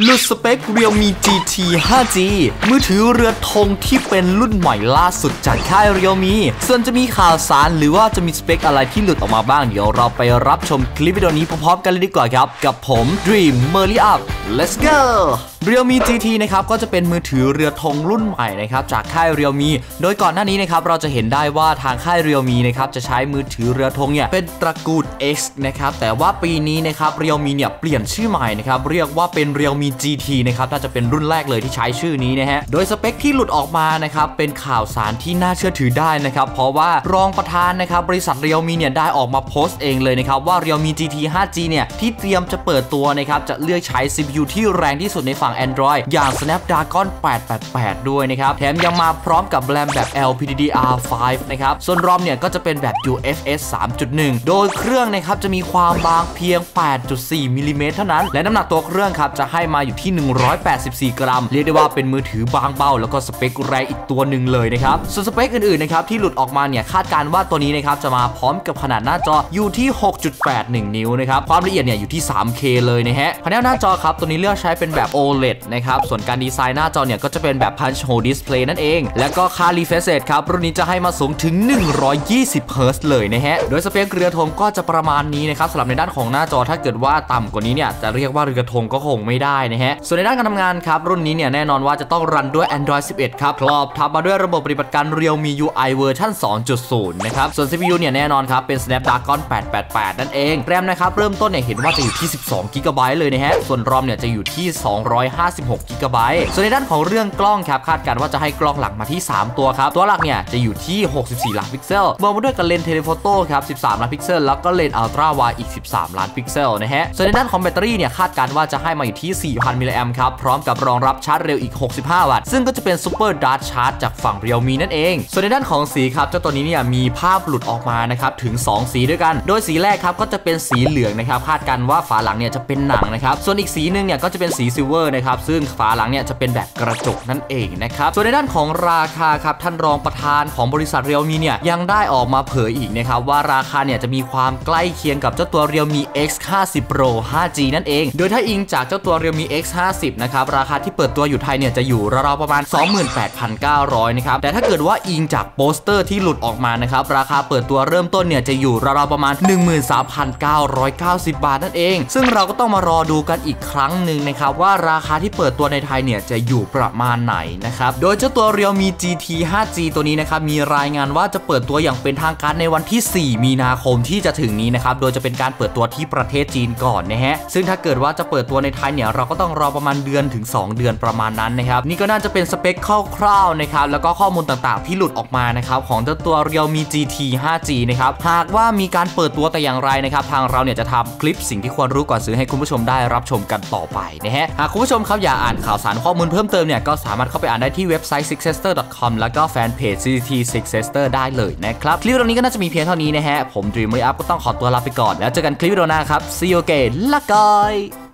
หลุดสเปค Realme GT 5G มือถือเรือธงที่เป็นรุ่นใหม่ล่าสุดจากค่าย Realme ส่วนจะมีข่าวสารหรือว่าจะมีสเปคอะไรที่หลุดออกมาบ้างเดี๋ยวเราไปรับชมคลิปวิดีโอนี้พร้อมๆกันเลยดีกว่าครับกับผม Dream Merly Up Let's go Realme GT นะครับก็จะเป็นมือถือเรือธงรุ่นใหม่นะครับจากค่าย Realme โดยก่อนหน้านี้นะครับเราจะเห็นได้ว่าทางค่าย Realme นะครับจะใช้มือถือเรือธงเนี่ยเป็นตระกูล X นะครับแต่ว่าปีนี้นะครับ Realme เนี่ยเปลี่ยนชื่อใหม่นะครับเรียกว่าเป็น Realme GT นะครับน่าจะเป็นรุ่นแรกเลยที่ใช้ชื่อนี้นะฮะโดยสเปคที่หลุดออกมานะครับเป็นข่าวสารที่น่าเชื่อถือได้นะครับเพราะว่ารองประธานนะครับบริษัท Realme เนี่ยได้ออกมาโพสต์เองเลยนะครับว่า Realme GT 5G เนี่ยที่เตรียมจะเปิดตัวนะครับจะเลือกใช้ CPU ที่แรงที่สุดในฝั่ง Android อย่าง Snapdragon 888 ด้วยนะครับแถมยังมาพร้อมกับแรมแบบ LPDDR5 นะครับส่วน ROM เนี่ยก็จะเป็นแบบ UFS 3.1 โดยเครื่องนะครับจะมีความบางเพียง 8.4 มิลลิเมตรเท่านั้นและน้ำหนักตัวเครื่องครับจะให้มาอยู่ที่184 กรัมเรียกได้ว่าเป็นมือถือบางเบาแล้วก็สเปคแรงอีกตัวหนึ่งเลยนะครับส่วนสเปคอื่นๆนะครับที่หลุดออกมาเนี่ยคาดการณ์ว่าตัวนี้นะครับจะมาพร้อมกับขนาดหน้าจออยู่ที่ 6.81 นิ้วนะครับความละเอียดเนี่ยอยู่ที่ 3K เลยนะฮะแผงหน้าจอครับตัวนี้เลือกใช้เป็นแบบ OLED นะครับส่วนการดีไซน์หน้าจอเนี่ยก็จะเป็นแบบ Punch Hole Display นั่นเองแล้วก็ค่า Refresh Rate ครับรุ่นนี้จะให้มาสูงถึง120 Hz เลยนะฮะโดยสเปคเรือธงก็จะประมาณนี้นะครับสำหรับในด้านของหน้าจอถ้าเกิดว่าต่ำกว่านี้เนี่ยจะเรียกว่าเรือธงก็คงไม่ได้นะฮะส่วนในด้านการทำงานครับรุ่นนี้เนี่ยแน่นอนว่าจะต้องรันด้วย Android 11 ครับครอบทับมาด้วยระบบปฏิบัติการ Realme UI เวอร์ชัน 2.0 นะครับส่วน CPU เนี่ยแน่นอนครับเป็น Snapdragon 888 นั่นเองแรมนะครับเริ่มต้นเนี่ยเห็นว่าจะอยู่ที่12 GB เลยนะฮะส่วน ROM เนี่ยจะอยู่ที่256 GB ส่วนในด้านของเรื่องกล้องครับคาดการณ์ว่าจะให้กล้องหลักมาที่3ตัวครับตัวหลักเนี่ยจะอยู่ที่64ล้านพิกเซลบวกมาด้วยกับเลนส์เทเลโฟโต้ครับ13ล้านพิกเซลแล้วก็เลนส์อัลตร้าไวด์อีก13ล้านพิกเซลนะฮะส่วนในด้านของแบตเตอรี่เนี่ยคาดการณ์ว่าจะให้มาอยู่ที่ 4,000 มิลลิแอมป์ครับพร้อมกับรองรับชาร์จเร็วอีก65 วัตต์ซึ่งก็จะเป็นซูเปอร์ดาร์ทชาร์จจากฝั่ง Realme นั่นเองส่วนในด้านของสีครับเจ้าตัวนี้เนี่ยมีภาพหลุดออกมานะครับถึง2สีด้วยกันโดยสีแรกครับก็จะเป็นสีเหลืองนะครับคาดการณ์ว่าฝาหลังเนี่ยจะเป็นหนังนะครับส่วนอีกสีนึงเนี่ยก็จะเป็นสีซิลเวอร์นะครับซึ่งฝาหลังเนี่ยจะเป็นแบบกระจกนั่นเองนะครับส่วนในด้านของราคาครับท่านรองประธานของบริษัท Realme เนี่ยยังได้ออกมาเผยอีกนะครับว่าราคาเนี่ยจะมีความใกล้เคียงกับเจ้าตัว Realme X50 Pro 5G นั่นเองโดยถ้าอิงจากเจ้าตัว Realme X50 นะครับราคาที่เปิดตัวอยู่ไทยเนี่ยจะอยู่ราวๆประมาณ 28,900 นะครับแต่ถ้าเกิดว่าอิงจากโปสเตอร์ที่หลุดออกมานะครับราคาเปิดตัวเริ่มต้นเนี่ยจะอยู่ราวๆประมาณ 13,990 บาทนั่นเองซึ่งเราก็ต้องมารอดูกันอีกครั้งหนึ่งนะครับว่าราคาที่เปิดตัวในไทยเนี่ยจะอยู่ประมาณไหนนะครับโดยเจ้าตัว Realme GT 5G ตัวนี้นะครับมีรายงานว่าจะเปิดตัวอย่างเป็นทางการในวันที่ 4 มีนาคมที่จะถึงนี้นะครับโดยจะเป็นการเปิดตัวที่ประเทศจีนก่อนนะฮะซึ่งถ้าเกิดว่าจะเปิดตัวในไทยเนี่ยเราก็ต้องรอประมาณเดือนถึง2 เดือนประมาณนั้นนะครับนี่ก็น่าจะเป็นสเปคคร่าวๆนะครับแล้วก็ข้อมูลต่างๆที่หลุดออกมานะครับของเจ้าตัว Realme GT 5G นะครับหากว่ามีการเปิดตัวแต่อย่างไรนะครับทางเราเนี่ยจะทำคลิปสิ่งที่ควรรู้ก่อนซื้อให้คุณผู้ชมได้รับชมกันต่อไปนะฮะหากคุณผู้ชมครับอยากอ่านข่าวสารข้อมูลเพิ่มเติมเนี่ยก็สามารถเข้าไปอ่านได้ที่เว็บไซต์ sixester.com แล้วก็แฟนเพจ CCT Sixester ได้เลยนะครับคลิปวิดีโอนี้ก็น่าจะมีเพียงเท่านี้นะฮะผม Dream Merly Up ก็ต้องขอตัวลาไปก่อนแล้วเจอกันคลิปวิดีโอหน้าครับ See you again ละกอย